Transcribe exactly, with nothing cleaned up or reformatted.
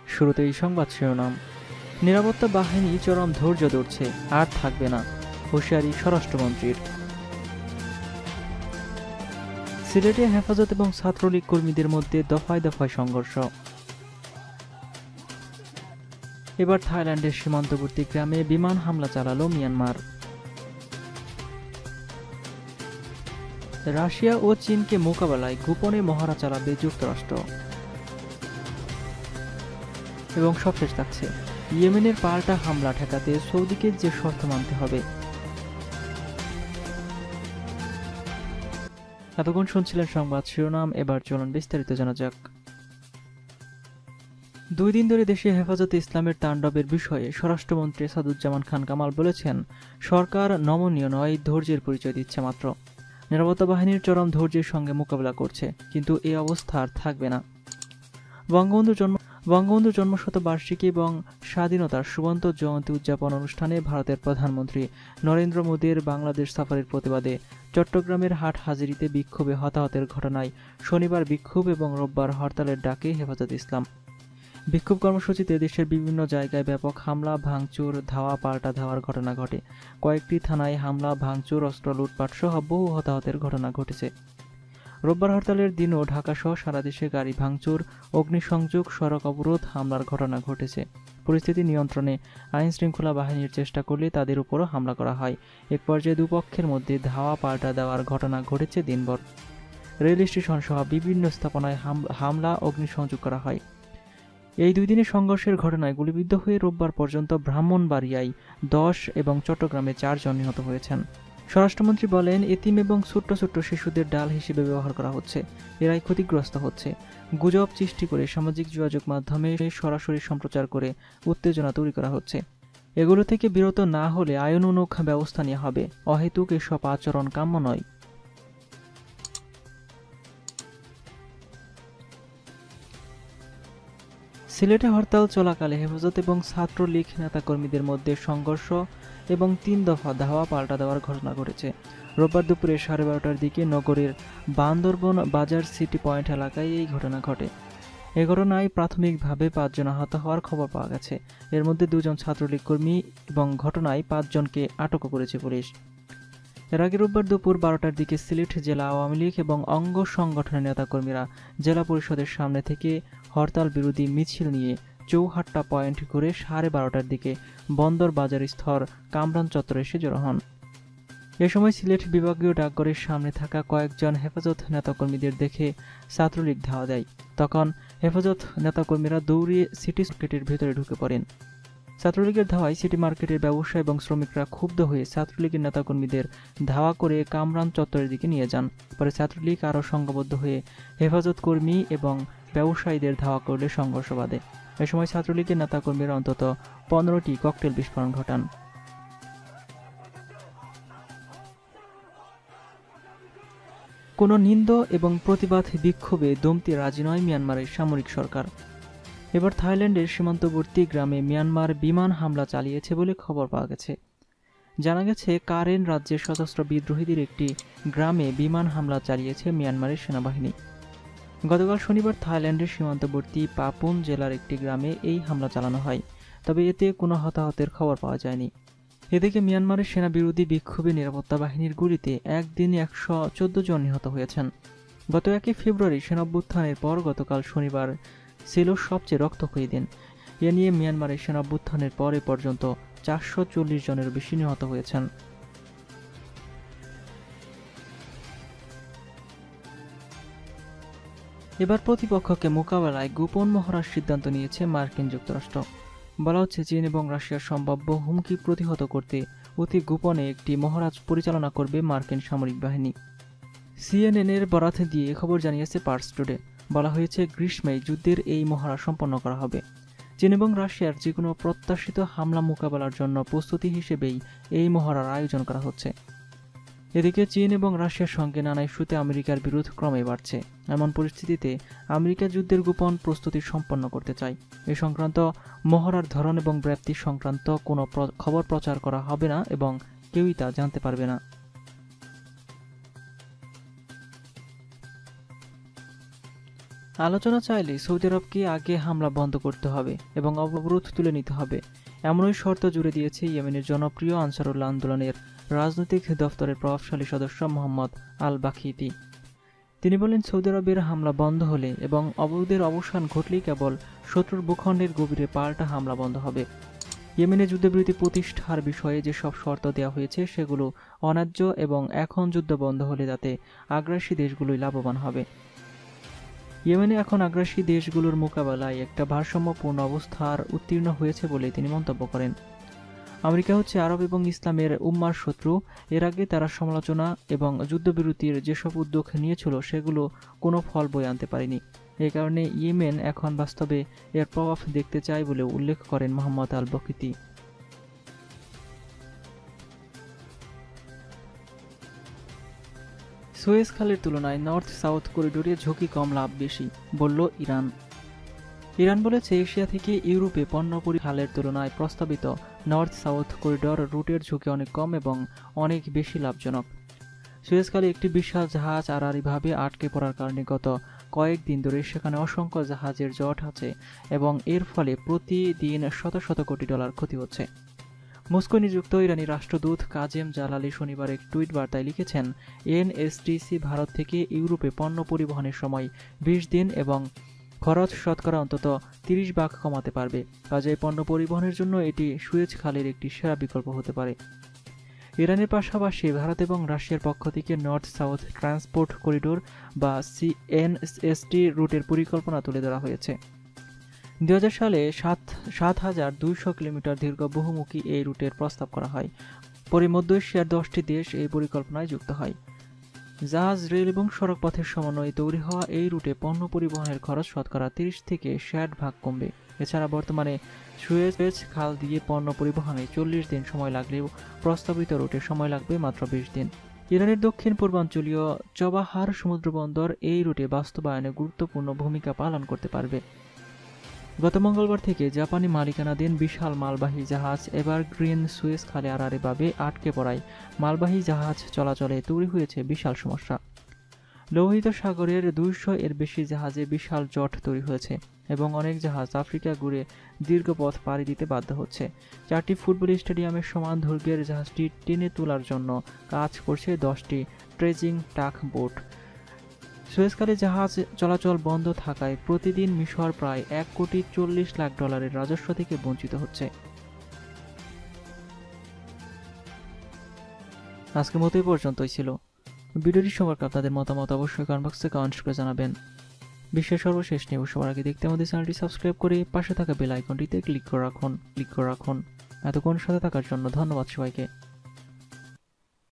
শুরুতেই সংবাদ শিরোনাম। নিরাপত্তা বাহিনী চরম ধৈর্য ধরছে, আর থাকবে না, হুঁশিয়ারি স্বরাষ্ট্রমন্ত্রীর। সিলেটে হেফাজত এবং ছাত্রলীগ কর্মীদের মধ্যে দফায় দফায় সংঘর্ষ। এবার থাইল্যান্ডের সীমান্তবর্তী গ্রামে বিমান হামলা চালালো মিয়ানমার। রাশিয়া ও চীনকে মোকাবেলায় গোপনে মহড়া চালাবে যুক্তরাষ্ট্র। এবং সবশেষ থাকছে, ইয়েমেনের পাল্টা হামলা ঠেকাতে সৌদিকে যে শর্ত মানতে হবে। এতক্ষণ শুনছিলেন সংবাদ শিরোনাম, এবার চলুন বিস্তারিত জানা যাক। দুই দিন ধরে দেশে হেফাজতে ইসলামের তাণ্ডবের বিষয়ে স্বরাষ্ট্রমন্ত্রী সাদুজ্জামান খান কামাল বলেছেন, সরকার নমনীয় নয়, ধৈর্যের পরিচয় দিচ্ছে মাত্র। নিরাপত্তা বাহিনীর চরম ধৈর্যের সঙ্গে মোকাবিলা করছে, কিন্তু এই অবস্থা আর থাকবে না। বঙ্গবন্ধুর জন্ম বঙ্গবন্ধুর জন্মশতবার্ষিকী এবং স্বাধীনতার সুবন্ত জয়ন্তী উদযাপন অনুষ্ঠানে ভারতের প্রধানমন্ত্রী নরেন্দ্র মোদীর বাংলাদেশ সফরের প্রতিবাদে চট্টগ্রামের হাট হাজিরিতে বিক্ষোভে হতাহতের ঘটনায় শনিবার বিক্ষোভ এবং রোববার হরতালের ডাকে হেফাজতে ইসলাম। বিক্ষোভ কর্মসূচিতে দেশের বিভিন্ন জায়গায় ব্যাপক হামলা, ভাঙচুর, ধাওয়া পাল্টা ধাওয়ার ঘটনা ঘটে। কয়েকটি থানায় হামলা, ভাঙচুর, অস্ত্র লুটপাট সহ বহু হতাহতের ঘটনা ঘটেছে। রোববার হরতালের দিনও ঢাকাসহ সারা দেশে গাড়ি ভাঙচুর, অগ্নিসংযোগ, সড়ক অবরোধ, হামলার ঘটনা ঘটেছে। পরিস্থিতি নিয়ন্ত্রণে আইন শৃঙ্খলা বাহিনীর চেষ্টা করলে তাদের উপরও হামলা করা হয়। এক পর্যায়ে দুপক্ষের মধ্যে ধাওয়া পাল্টা দেওয়ার ঘটনা ঘটেছে দিনভর। রেল স্টেশন সহ বিভিন্ন স্থাপনায় হামলা, অগ্নিসংযোগ করা হয়। এই দুই দিনের সংঘর্ষের ঘটনায় গুলিবিদ্ধ হয়ে রোববার পর্যন্ত ব্রাহ্মণবাড়িয়ায় দশ এবং চট্টগ্রামে চারজন নিহত হয়েছেন। স্বরাষ্ট্রমন্ত্রী বলেন, এতিম এবং ছোট্ট ছোট্ট শিশুদের ডাল হিসেবে ব্যবহার করা হচ্ছে, এরাই ক্ষতিগ্রস্ত হচ্ছে। গুজব সৃষ্টি করে সামাজিক যোগাযোগ মাধ্যমে সরাসরি সম্প্রচার করে উত্তেজনা তৈরি করা হচ্ছে। এগুলো থেকে বিরত না হলে আইনানুগ ব্যবস্থা নেওয়া হবে। অহেতুক এসব আচরণ কাম্য নয়। সিলেটে হরতাল চলাকালে হেফাজত এবং ছাত্রলীগ নেতাকর্মীদের মধ্যে সংঘর্ষ এবং তিন দফা ধাওয়া পাল্টা দেওয়ার ঘটনা ঘটেছে। রোববার দুপুরে সাড়ে বারোটার দিকে নগরের বান্দরবন বাজার সিটি পয়েন্ট এলাকায় এই ঘটনা ঘটে। এ ঘটনায় প্রাথমিকভাবে পাঁচজন আহত হওয়ার খবর পাওয়া গেছে। এর মধ্যে দুজন ছাত্রলীগ কর্মী এবং ঘটনায় পাঁচজনকে আটকও করেছে পুলিশ। এর আগে রোববার দুপুর বারোটার দিকে সিলেট জেলা আওয়ামী লীগ এবং অঙ্গ সংগঠনের নেতাকর্মীরা জেলা পরিষদের সামনে থেকে হরতাল বিরোধী মিছিল নিয়ে চৌহাট্টা পয়েন্ট ঘুরে সাড়ে বারোটার দিকে বন্দর বাজার স্থল কামরান চত্বরে এসে জড়ো হন। এ সময় সিলেট বিভাগীয় ডাকঘরের সামনে থাকা কয়েকজন হেফাজত নেতাকর্মীদের দেখে ছাত্রলীগ ধাওয়া দেয়। তখন হেফাজত নেতাকর্মীরা দৌড়িয়ে সিটি মার্কেটের ভেতরে ঢুকে পড়েন। ছাত্রলীগের ধাওয়ায় সিটি মার্কেটের ব্যবসায়ী এবং শ্রমিকরা ক্ষুব্ধ হয়ে ছাত্রলীগের নেতাকর্মীদের ধাওয়া করে কামরান চত্বরের দিকে নিয়ে যান। পরে ছাত্রলীগ আরও সংঘবদ্ধ হয়ে হেফাজত কর্মী এবং ব্যবসায়ীদের ধাওয়া করলে সংঘর্ষ বাধে। এ সময় ছাত্রলীগের নেতাকর্মীরা অন্তত পনেরোটি ককটেল বিস্ফোরণ ঘটান। কোনো নিন্দ এবং প্রতিবাদ বিক্ষোভে দমতে রাজি নয় মিয়ানমারের সামরিক সরকার। এবার থাইল্যান্ডের সীমান্তবর্তী গ্রামে মিয়ানমার বিমান হামলা চালিয়েছে বলে খবর পাওয়া গেছে। জানা গেছে, কারেন রাজ্যের সশস্ত্র বিদ্রোহীদের একটি গ্রামে বিমান হামলা চালিয়েছে মিয়ানমারের সেনাবাহিনী। গতকাল শনিবার থাইল্যান্ডের সীমান্তবর্তী পাপুন জেলার একটি গ্রামে এই হামলা চালানো হয়, তবে এতে কোনো হতাহতের খবর পাওয়া যায়নি। এদিকে মিয়ানমারের সেনা বিরোধী বিক্ষোভে নিরাপত্তা বাহিনীর গুলিতে একদিনে একশো চোদ্দ জন নিহত হয়েছেন। গত একই ফেব্রুয়ারি সেনাভ্যুত্থানের পর গতকাল শনিবার ছিল সবচেয়ে রক্তক্ষয়ী দিন। এ নিয়ে মিয়ানমারের সেনাভ্যুত্থানের পর এ পর্যন্ত চারশো চল্লিশ জনের বেশি নিহত হয়েছেন। এবার প্রতিপক্ষকে মোকাবেলায় গোপন মহড়ার সিদ্ধান্ত নিয়েছে মার্কিন যুক্তরাষ্ট্র। বলা হচ্ছে, চীন এবং রাশিয়ার সম্ভাব্য হুমকি প্রতিহত করতে অতি গোপনে একটি মহড়া পরিচালনা করবে মার্কিন সামরিক বাহিনী। সিএনএন-এর বরাত দিয়ে খবর জানিয়েছে পার্স টুডে। বলা হয়েছে, গ্রীষ্মে যুদ্ধের এই মহড়া সম্পন্ন করা হবে। চীন এবং রাশিয়ার যে কোনো প্রত্যাশিত হামলা মোকাবেলার জন্য প্রস্তুতি হিসেবেই এই মহড়ার আয়োজন করা হচ্ছে। এদিকে চীন এবং রাশিয়ার সঙ্গে নানা ইস্যুতে আমেরিকার বিরোধ ক্রমে বাড়ছে। এমন পরিস্থিতিতে আমেরিকা যুদ্ধের গোপন প্রস্তুতি সম্পন্ন করতে চায়। এ সংক্রান্ত মহড়ার ধরন এবং ব্যাপ্তি সংক্রান্ত কোনো খবর প্রচার করা হবে না এবং কেউই তা জানতে পারবে না। আলোচনা চাইলে সৌদি আরবকে আগে হামলা বন্ধ করতে হবে এবং অবরোধ তুলে নিতে হবে, এমনই শর্ত জুড়ে দিয়েছে ইয়েমেনের জনপ্রিয় আনসারুল্লাহ আন্দোলনের রাজনৈতিক দফতরের প্রভাবশালী সদস্য মোহাম্মদ আল বাকিতি। তিনি বলেন, সৌদি আরবের হামলা বন্ধ হলে এবং অবরোধের অবসান ঘটলেই কেবল শত্রুর ভূখণ্ডের গভীরে পাল্টা হামলা বন্ধ হবে। ইয়েমেনে যুদ্ধবিরতি প্রতিষ্ঠার বিষয়ে যেসব শর্ত দেওয়া হয়েছে সেগুলো অন্যায্য এবং এখন যুদ্ধ বন্ধ হলে তাতে আগ্রাসী দেশগুলোই লাভবান হবে। ইয়েমেনে এখন আগ্রাসী দেশগুলোর মোকাবেলায় একটা ভারসাম্যপূর্ণ অবস্থার উত্তীর্ণ হয়েছে বলে তিনি মন্তব্য করেন। আমেরিকা হচ্ছে আরব এবং ইসলামের উম্মার শত্রু। এর আগে তারা সমালোচনা এবং যুদ্ধবিরতির যেসব উদ্যোগ নিয়েছিল সেগুলো কোনো ফল বয়ে আনতে পারেনি। এই কারণে ইয়েমেন এখন বাস্তবে এর প্রভাব দেখতে চায় বলে উল্লেখ করেন মোহাম্মদ আল বাকিতি। সুয়েজ খালের তুলনায় নর্থ সাউথ করিডোরে ঝুঁকি কম, লাভ বেশি, বলল ইরান। ইরান বলেছে, এশিয়া থেকে ইউরোপে পণ্য পরিবহন খালের তুলনায় প্রস্তাবিত নর্থ সাউথ করিডোর রুটের ঝুঁকি অনেক কম এবং অনেক বেশি লাভজনক। সুয়েজ খালে একটি বিশাল জাহাজ আড়াআড়িভাবে আটকে পড়ার কারণে গত কয়েকদিন ধরে সেখানে অসংখ্য জাহাজের জট আছে এবং এর ফলে প্রতিদিন শত শত কোটি ডলার ক্ষতি হচ্ছে। মস্কো নিযুক্ত ইরানি রাষ্ট্রদূত কাজেম জালালি শনিবার এক টুইট বার্তায় লিখেছেন, এনএসটিসি ভারত থেকে ইউরোপে পণ্য পরিবহনের সময় বিশ দিন এবং খরচ শতকরা অন্তত তিরিশ ভাগ কমাতে পারবে। কাজেই পণ্য পরিবহনের জন্য এটি সুয়েজ খালের একটি সেরা বিকল্প হতে পারে। ইরানের পাশাপাশি ভারত এবং রাশিয়ার পক্ষ থেকে নর্থ সাউথ ট্রান্সপোর্ট করিডোর বা সিএনএসটি রুটের পরিকল্পনা তুলে ধরা হয়েছে। দুই হাজার সালে সাত সাত হাজার দুইশো কিলোমিটার দীর্ঘ বহুমুখী এই রুটের প্রস্তাব করা হয়। পরে মধ্য এশিয়ার দশটি দেশ এই পরিকল্পনায় যুক্ত হয়। জাহাজ, রেল এবং সড়ক পথের সমন্বয়ে তৈরি হওয়া এই রুটে পণ্য পরিবহনের খরচ শতকরা তিরিশ থেকে ষাট ভাগ কমবে। এছাড়া বর্তমানে সুয়েজ খাল দিয়ে পণ্য পরিবহনে চল্লিশ দিন সময় লাগলেও প্রস্তাবিত রুটে সময় লাগবে মাত্র বিশ দিন। ইরানের দক্ষিণ পূর্বাঞ্চলীয় চবাহার সমুদ্রবন্দর এই রুটে বাস্তবায়নে গুরুত্বপূর্ণ ভূমিকা পালন করতে পারবে। গত মঙ্গলবার থেকে জাপানি মালিকানাধীন বিশাল মালবাহী জাহাজ এভারগ্রিন সুয়েজ খালে আড়াআড়িভাবে আটকে পড়ায় মালবাহী জাহাজ চলাচলে তৈরি হয়েছে বিশাল সমস্যা। লোহিত সাগরের দুইশো এর বেশি জাহাজে বিশাল জট তৈরি হয়েছে এবং অনেক জাহাজ আফ্রিকা ঘুরে দীর্ঘ পথ পাড়ি দিতে বাধ্য হচ্ছে। চারটি ফুটবল স্টেডিয়ামের সমান দৈর্ঘ্যের জাহাজটি টেনে তোলার জন্য কাজ করছে দশটি ট্রেজিং টাক বোট। সুয়েজখালে জাহাজ চলাচল বন্ধ থাকায় প্রতিদিন মিশর প্রায় এক কোটি চল্লিশ লাখ ডলারের রাজস্ব থেকে বঞ্চিত হচ্ছে। আজকের মতো এই পর্যন্তই ছিল। ভিডিওটি সম্পর্কে আপনাদের মতামত অবশ্যই কমেন্ট বক্সে কমেন্ট করে জানাবেন। বিশ্বের সর্বশেষ নিউজ সবার আগে দেখতে আমাদের চ্যানেলটি সাবস্ক্রাইব করে পাশে থাকা বেল আইকনটিতে ক্লিক করে রাখুন ক্লিক করে রাখুন এতক্ষণ সাথে থাকার জন্য ধন্যবাদ সবাইকে।